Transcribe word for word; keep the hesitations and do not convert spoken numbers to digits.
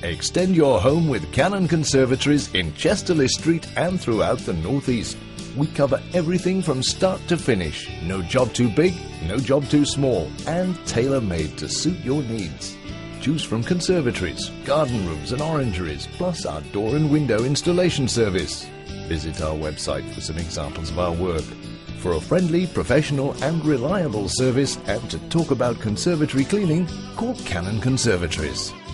Extend your home with Cannon Conservatories in Chesterley Street and throughout the Northeast. We cover everything from start to finish. No job too big, no job too small, and tailor-made to suit your needs. Choose from conservatories, garden rooms and orangeries, plus our door and window installation service. Visit our website for some examples of our work. For a friendly, professional and reliable service and to talk about conservatory cleaning, call Cannon Conservatories.